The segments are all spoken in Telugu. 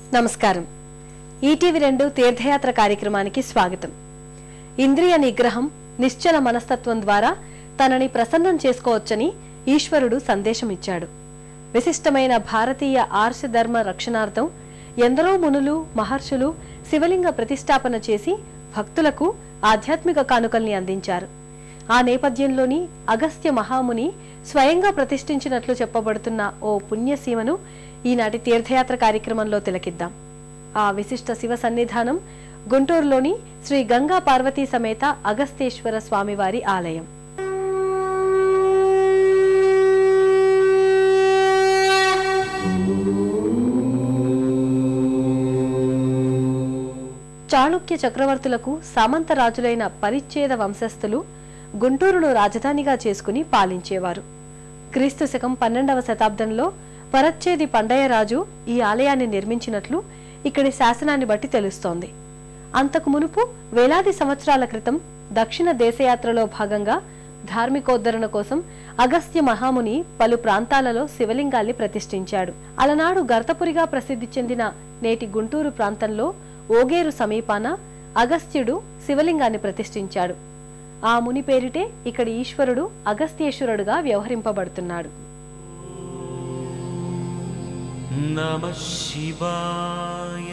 నమస్కారం. ఈటీవీ 2 తీర్థయాత్ర కార్యక్రమానికి స్వాగతం. ఇంద్రియ నిగ్రహం, నిశ్చల మనస్తత్వం ద్వారా తనని ప్రసన్నం చేసుకోవచ్చని ఈశ్వరుడు సందేశం ఇచ్చాడు. విశిష్టమైన భారతీయ ఆర్ష ధర్మ రక్షణార్థం ఎందరో మునులు, మహర్షులు శివలింగ ప్రతిష్టాపన చేసి భక్తులకు ఆధ్యాత్మిక కానుకల్ని అందించారు. ఆ నేపథ్యంలోని అగస్త్య మహాముని స్వయంగా ప్రతిష్ఠించినట్లు చెప్పబడుతున్న ఓ పుణ్యసీమను ఈనాటి తీర్థయాత్ర కార్యక్రమంలో తిలకిద్దాం. ఆ విశిష్ట శివ సన్నిధానం గుంటూరులోని శ్రీ గంగా పార్వతీ సమేత అగస్తేశ్వర స్వామివారి ఆలయం. చాళుక్య చక్రవర్తులకు సామంత రాజులైన పరిచ్ఛేద వంశస్థులు గుంటూరును రాజధానిగా చేసుకుని పాలించేవారు. క్రీస్తు శకం 12వ శతాబ్దంలో పరచ్ఛేది పండయరాజు ఈ ఆలయాన్ని నిర్మించినట్లు ఇక్కడి శాసనాన్ని బట్టి తెలుస్తోంది. అంతకు మునుపు వేలాది సంవత్సరాల క్రితం దక్షిణ దేశయాత్రలో భాగంగా ధార్మికోద్ధరణ కోసం అగస్త్య మహాముని పలు ప్రాంతాలలో శివలింగాల్ని ప్రతిష్ఠించాడు. అలనాడు గర్తపురిగా ప్రసిద్ధి చెందిన నేటి గుంటూరు ప్రాంతంలో ఓగేరు సమీపాన అగస్త్యుడు శివలింగాన్ని ప్రతిష్ఠించాడు. ఆ ముని పేరిటే ఇక్కడి ఈశ్వరుడు అగస్త్యేశ్వరుడుగా వ్యవహరింపబడుతున్నాడు. నమః శివాయ.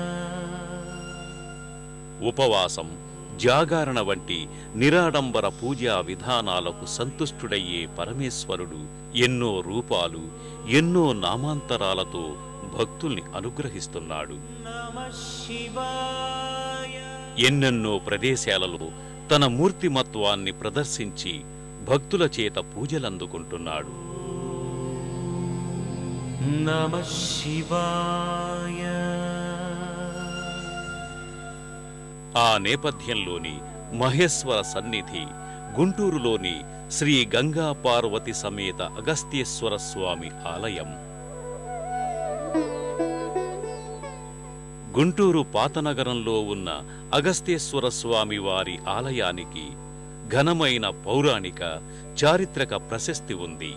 ఉపవాసం, జాగరణ వంటి నిరాడంబర పూజా విధానాలకు సంతుష్టుడయ్యే పరమేశ్వరుడు ఎన్నో రూపాలు, ఎన్నో నామాంతరాలతో భక్తుల్ని అనుగ్రహిస్తున్నాడు. నమః శివాయ. ఎన్నెన్నో ప్రదేశాలలో తన మూర్తిమత్వాన్ని ప్రదర్శించి భక్తుల చేత పూజలందుకుంటున్నాడు. నమః శివాయ. ఆ నేపథ్యంలోని మహేశ్వర సన్నిధి గుంటూరులోని శ్రీ గంగా పార్వతి సమేత అగస్త్యేశ్వర స్వామి ఆలయం. గుంటూరు పాతనగరంలో ఉన్న అగస్త్యేశ్వర స్వామి వారి ఆలయానికి ఘనమైన పౌరాణిక, చారిత్రక ప్రశస్తి ఉంది.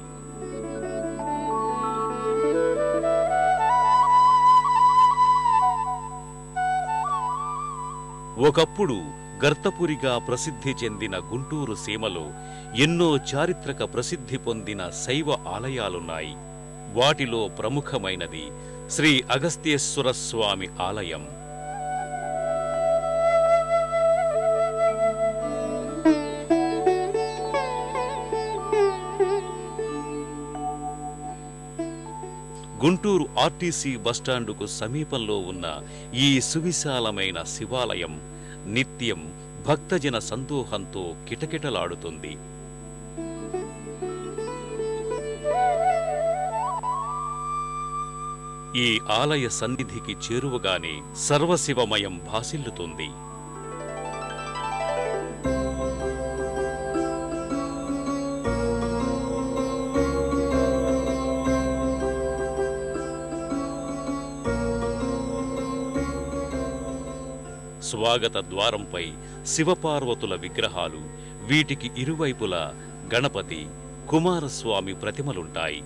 ఒకప్పుడు గర్తపురిగా ప్రసిద్ధి చెందిన గుంటూరు సీమలో ఎన్నో చారిత్రక ప్రసిద్ధి పొందిన శైవ ఆలయాలున్నాయి. వాటిలో ప్రముఖమైనది శ్రీ అగస్త్యేశ్వర స్వామి ఆలయం. గుంటూరు ఆర్టీసీ బస్టాండుకు సమీపంలో ఉన్న ఈ సువిశాలమైన శివాలయం నిత్యం భక్తజన సందోహంతో కిటకిటలాడుతుంది. ఈ ఆలయ సన్నిధికి చేరువగానే సర్వశివమయం భాసిల్లుతుంది. స్వాగత ద్వారంపై శివపార్వతుల విగ్రహాలు, వీటికి ఇరువైపులా గణపతి, కుమారస్వామి ప్రతిమలుంటాయి.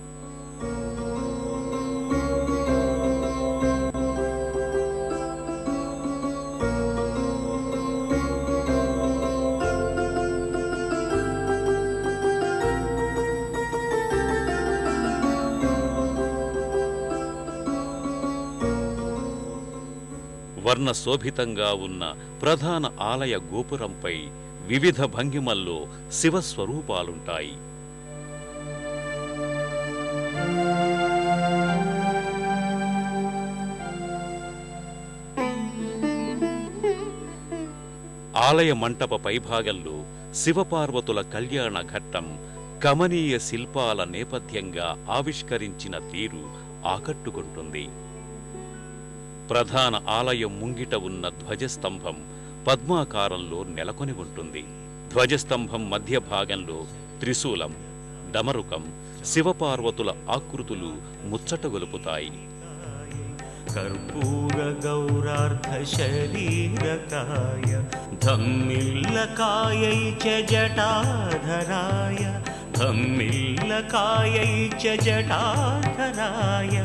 వర్ణశోభితంగా ఉన్న ప్రధాన ఆలయ గోపురంపై వివిధ భంగిమల్లో శివస్వరూపాలుంటాయి. ఆలయ మంటప పైభాగంలో శివపార్వతుల కళ్యాణ ఘట్టం కమనీయ శిల్పాల నేపథ్యంగా ఆవిష్కరించిన తీరు ఆకట్టుకుంటుంది. ప్రధాన ఆలయం ముంగిట ఉన్న ధ్వజస్తంభం పద్మాకారంలో నెలకొని ఉంటుంది. ధ్వజస్తంభం మధ్య భాగంలో త్రిశూలం, డమరుకం, శివపార్వతుల ఆకృతులు ముచ్చటగొలుపుతాయి. కర్పూర గౌరార్ధ శరీరకాయ ధమ్మిల్లకాయై చ జటాధరాయ ధమ్మిల్లకాయై చ జటాధరాయ